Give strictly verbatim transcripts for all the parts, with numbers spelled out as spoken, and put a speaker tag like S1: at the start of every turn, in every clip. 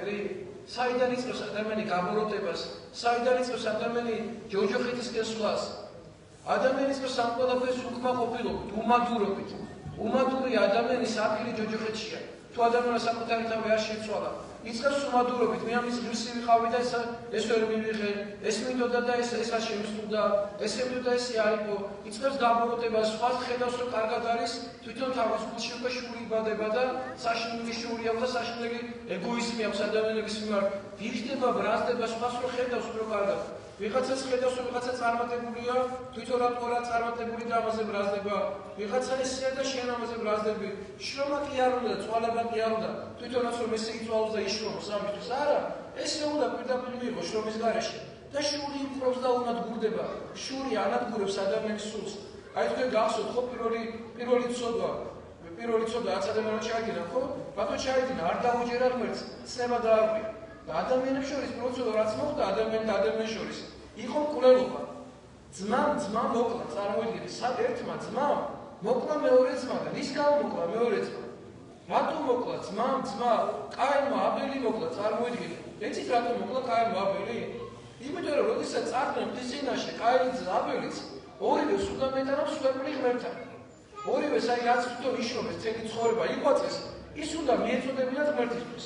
S1: ყველაფერი? საიდან იწყებს ადამიანი გაბოროტებას? საიდან იწყებს ადამიანი ჯოჯოხეთისკენ სვლას? ადამიანის ამ ყველაფერს უკმაყოფილობით, უმადურობით. უმადური ადამიანი საფრთხილი ჯოჯოხეთშია. თუ ადამიანს საკუთარი თავი არ შეცვალა, იწყებს უმადურობით, მე ამის ღირსი ვიყავი და ეს ეს ვერ მივიღე, ეს მინდოდა და ეს ეს არ შემსწურდა, ეს მინდოდა ესე არ იყო, იწყებს გაბოროტებას, სხვა ხედავს რომ კარგად არის, თვითონ თავის გულში უკვე შური იბადება და საშინელი შური აქვს და საშინელი ეგოიზმი აქვს ადამიანების მიმართ. ვიждდება, ბრაზდება, სხვას რო ხედავს უფრო კარგად. ვიღაცას ხედავს, რომ ვიღაცა წარმატებულია, თვითონ რატო არა წარმატებული და ამაზე ბრაზდება. ვიღაცა ესეა და შენ ამაზე ბრაზდები. შრომა კი არ უნდა, წვალება კი არ უნდა. თვითონაც რომ ესე იწვალოს და იშრომოს ამისთვის, არა, ესე უნდა პირდაპირ მიიღოს შრომის გარეშე. და შური იმხრობს და უნადგურდება. შური ანადგურებს ადამიანის სულს. აი თქვენ გახსოვთ ხო პირველი პირველი ცოდვა, პირველი ცოდვა რაც ადამიანს ჩაიდინა, ხო? ბატონო ჩაიდინა, არ დაუჯერა ღმერთს, ცნება დააღვია. და ადამიანებს შორის პროცედურა რაც მოხდა ადამიანს და ადამიანს შორის იყო მკვლელობა. ძმამ ძმამ მოკლა, წარმოიდგინე, სად ერთმა ძმამ მოკლა მეორე ძმა და ვის გამო მოკლა მეორე ძმა? რატო მოკლა ძმამ ძმა? კაინმა აბელი მოკლა, წარმოიდგინე. ეცით რატო მოკლა კაინმა აბელი? იმიტომ რომ როდესაც წარდგნენ ფისინაში კაინიც და აბელიც, ორივე სულამეტანობს სვეტყვი ღმერთთან. ორივე საი რაც თვითონ იშრომეს წელი ცხოვრება იყვაწეს, ის უნდა მიეწოდებინათ ღმერთისთვის.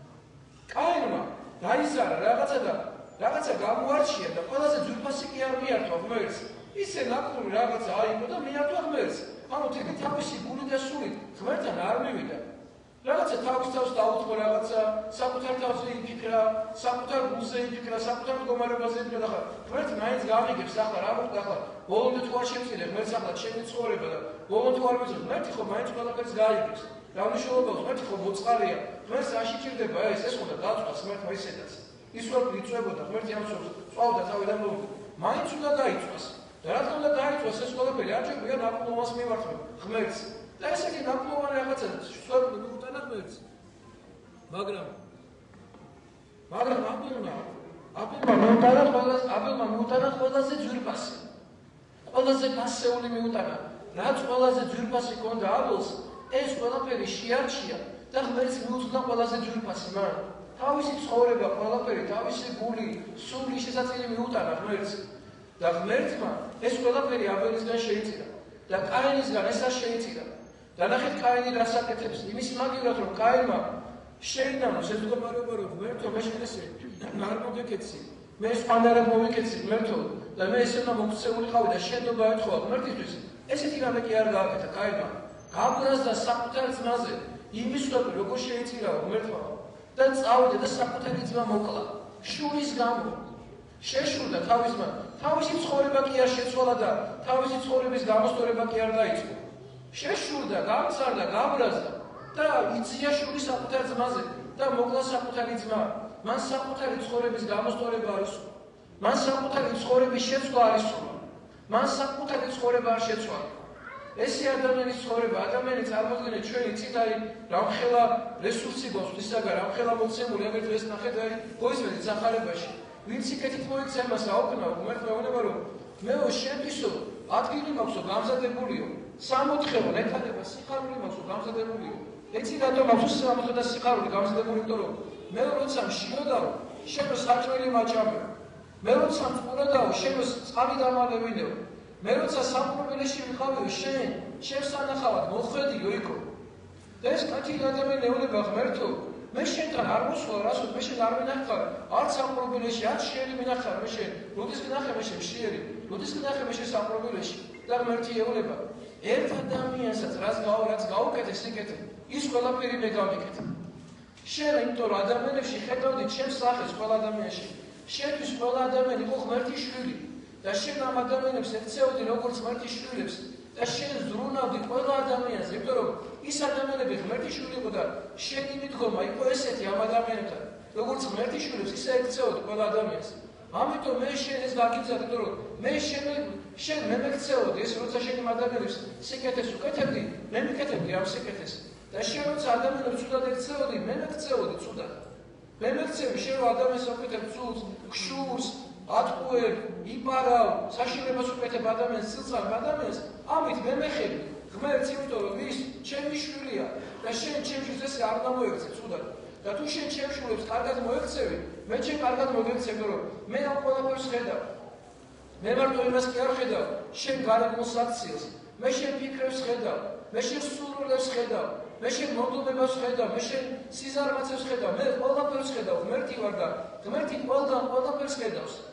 S1: კაინმა დაიზარა რაღაცა და რაღაცა გამოარჩია და ყველაზე ძვირფასი კი არ მიართვა ღმერთს. ისე ნაკრული რაღაცა აიღო და მიართვა ღმერთს. ანუ თითქმის თავისი გული და სულით ღმერთთან არ მივიდა. რაღაცა თავის თავს დაუწყო რაღაცა, საკუთარ თავზე იფიქრა, საკუთარ გულზე იფიქრა, საკუთარ მდგომარეობაზე იფიქრა და ხა ღმერთი მაინც გამიგებს ახლა რა მოხდა ახლა. ბოლომდე თუ არ შემწირე ღმერთს ახლა ჩემი ცხოვრება და ბოლომდე თუ არ მეძებ ღმერთი ხო მაინც ყველაფერს გაიგებს. Ramnișolovă, ღმერთი ხო მოწყალია. ღმერთს არ შეჭირდება ეს, ეს უნდა დაწვას ღმერთმა ისედაც. ის რო იწვებოდა ღმერთი ამ სულს, წვავდა თავიდან მოვიდა. მაინც უნდა დაიწვას. და რადგან უნდა დაიწვას ეს ყველაფერი არ შეგვია ნაკლოვანს მივართმევ ღმერთს. და ესეთი ნაკლოვანი რაღაცა სწორად მიუტანა ღმერთს. მაგრამ მაგრამ აბელმა აბელმა მიუტანა ყველაზე აბელმა მიუტანა ყველაზე ძვირფასი. ყველაზე ფასეული მიუტანა. რაც ყველაზე ძვირფასი ქონდა აბელს ეს ყველაფერი შეარჩია და ღმერთს მიუძღვნა ყველაზე ძვირფასი მან. თავისი ცხოვრება, ყველაფერი, თავისი გული, სული შესაძლებელი მიუტანა ღმერთს. და ღმერთმა ეს ყველაფერი აბელისგან შეიწირა და კაინისგან ეს არ შეიწირა. და ნახეთ კაინი რას აკეთებს, იმის მაგივრად რომ კაინმა შეინანოს ეს მდგომარეობა რომ ღმერთო მე შენ ესე არ მოგეკეცი, მე სხვანაირად მოვიკეცი ღმერთო და მე ესე უნდა მოქცეულიყავი და შენობა ეთხოვა ღმერთისთვის. ესეთი რამე კი არ გააკეთა კაინმა. გაბრაზდა საკუთარ ძმაზე იმის ვები როგორ შეიწირა ღმერთმა და წავიდა და საკუთარი ძმა მოკლა შურის გამო შეშურდა თავის ძმა თავისი ცხოვრება კი არ შეცვალა და თავისი ცხოვრების გამოსწორება კი არ დაიწყო შეშურდა გამცარდა გაბრაზდა და იწია შური საკუთარ ძმაზე და მოკლა საკუთარი ძმა მან საკუთარი ცხოვრების გამოსწორება არ ისურვა მან საკუთარი ცხოვრების შეცვლა არ ისურვა მან საკუთარი ცხოვრება არ შეცვალა ესე ადამიანის ცხოვრება, ადამიანი წარმოიდგინეთ ჩვენი ციტარი რამხელა რესურსი გვაქვს ისაგა რამხელა მოცემული აგრეთვე ეს ნახეთ აი გოისმენთ სახარებაში ვინც იქეთით მოიქცა იმას აუქნა ღმერთმა ეუბნება რომ მეო შენთვისო ადგილი მაქვსო გამზადებულიო სამოთხეო ნეთანება სიხარული მაქვსო გამზადებულიო ეცი რატომ მაქვს სამოთხე და სიხარული გამზადებული იმიტომ რომ მე როცა მშიოდაო შენო საჭმელი მაჭამეო მე როცა მწყურადაო შენო წყალი დამალევინეო მე როცა სამყურებელში ვიყავიო შენ შენს ანახავად მოხვედიო იქო და ეს კაცი ადამიანი ეუბნება ღმერთო მე შენთან არ მოსვლა რასო მე შენ არ მინახარ არც სამყურებელში არც შენი მინახარ მე შენ როდის გნახე მე შენ შიერი როდის გნახე მე შენ სამყურებელში და ღმერთი ეუბნება ერთ ადამიანსაც რაც გაუ რაც გაუკეთე სიკეთე ის ყველაფერი მე გავიკეთე შენ იმიტომ რომ ადამიანებში ხედავდი ჩემს სახეს ყველა ადამიანში შენთვის ყველა ადამიანი იყო ღმერთის შვილი და შენ ამ ადამიანებს ექცეოდი როგორც ღმერთის შვილებს და შენ ზრუნავდი ყველა ადამიანზე, იმიტომ რომ ის ადამიანები ღმერთის შვილი იყო და შენი მიდგომა იყო ესეთი ამ ადამიანებთან, როგორც ღმერთის შვილებს ისე ექცეოდი ყველა ადამიანს. ამიტომ მე შენ ეს გაგიძად, იმიტომ რომ მე შენ შენ მე მექცეოდი ეს როცა შენ ამ ადამიანებს სიკეთეს უკეთებდი, მე მიკეთებდი ამ სიკეთეს. და შენ როცა ადამიანებს ცუდად ექცეოდი, მე მექცეოდი ცუდად. მე მექცევი შენ რომ ადამიანს უკეთებ ცუდს, გშურს ატყუებ, იპარავ, საშინელებას უკეთებ ადამიანს, სილცხარ ადამიანს, ამით მე მეხები. ღმერთს იმიტომ რომ ის ჩემი შვილია და შენ ჩემთვის ესე არ გამოიქცე ცუდად. და თუ შენ ჩემ შვილებს კარგად მოექცევი, მე შენ კარგად მოგექცევი, რომ მე ამ ყველაფერს ხედავ. მე მარტო იმას კი არ ხედავ, შენ გარემოს აქციას, მე შენ ფიქრებს ხედავ, მე შენ სურვილებს ხედავ, მე შენ მოგონებებს ხედავ, მე შენ სიზარმაცებს ხედავ, მე ყველაფერს ხედავ, ღმერთი ვარ და ღმერთი ყველგან ყველაფერს ხედავს.